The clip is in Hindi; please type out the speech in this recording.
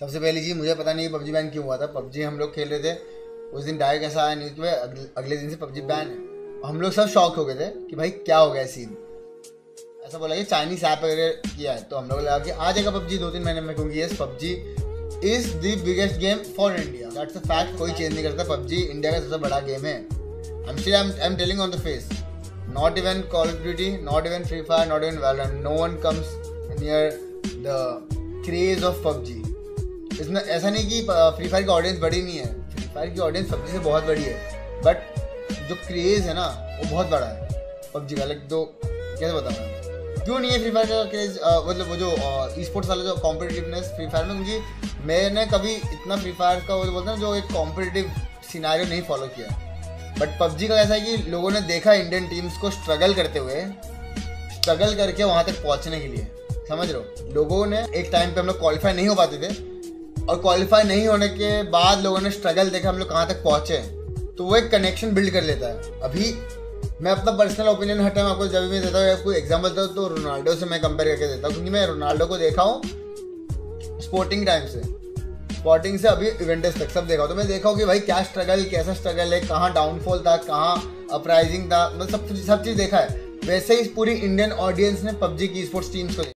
सबसे पहली चीज मुझे पता नहीं पबजी बैन क्यों हुआ था। पबजी हम लोग खेल रहे थे, उस दिन डायरेक्ट ऐसा आया न्यूज में अगले दिन से पबजी बैन है। हम लोग सब शॉक हो गए थे कि भाई क्या हो गया सीन। ऐसा बोला कि चाइनीज ऐप वगैरह किया है, तो हम लोग लगा कि आ जाएगा पबजी 2-3 महीने में, क्योंकि ये PUBG is the biggest game for India. That's a fact, कोई चेंज नहीं करता। पबजी इंडिया का सबसे बड़ा गेम है। I am telling on the face, not even Call of Duty, not even Free Fire, not even Valorant, no one comes near the craze of PUBG. इसमें ऐसा नहीं कि फ्री फायर की ऑडियंस बड़ी नहीं है, फ्री फायर की ऑडियंस पबजी से बहुत बड़ी है, बट जो क्रेज है ना वो बहुत बड़ा है पबजी का। लाइक तो कैसे बताऊँ मैं क्यों नहीं है फ्री फायर का क्रेज, मतलब वो जो ई स्पोर्ट्स वाला जो कॉम्पिटिटिवनेस फ्री फायर में, क्योंकि मैंने कभी इतना फ्री फायर का वो बोलते हैं जो एक कॉम्पिटिटिव सिनारियो नहीं फॉलो किया। बट पबजी का ऐसा है कि लोगों ने देखा इंडियन टीम्स को स्ट्रगल करते हुए, स्ट्रगल करके वहाँ तक पहुँचने के लिए, समझ रहे हो। लोगों ने एक टाइम पे हम लोग क्वालिफाई नहीं हो पाते थे, और क्वालिफाई नहीं होने के बाद लोगों ने स्ट्रगल देखा हम लोग कहाँ तक पहुँचे, तो वो एक कनेक्शन बिल्ड कर लेता है। अभी मैं अपना पर्सनल ओपिनियन हर टाइम आपको जब भी देता हूँ या कोई एग्जाम्पल देता हूँ तो रोनाल्डो से मैं कंपेयर करके देता हूँ, क्योंकि मैं रोनाल्डो को देखा हूँ स्पोर्टिंग टाइम से, स्पोर्टिंग से अभी इवेंटस तक सब देखा हूँ। तो मैं देखा हूँ कि भाई क्या स्ट्रगल, कैसा स्ट्रगल है, कहाँ डाउनफॉल था, कहाँ अपराइजिंग था, मतलब सब चीज़ देखा है। वैसे ही पूरी इंडियन ऑडियंस ने पबजी की स्पोर्ट्स टीम्स को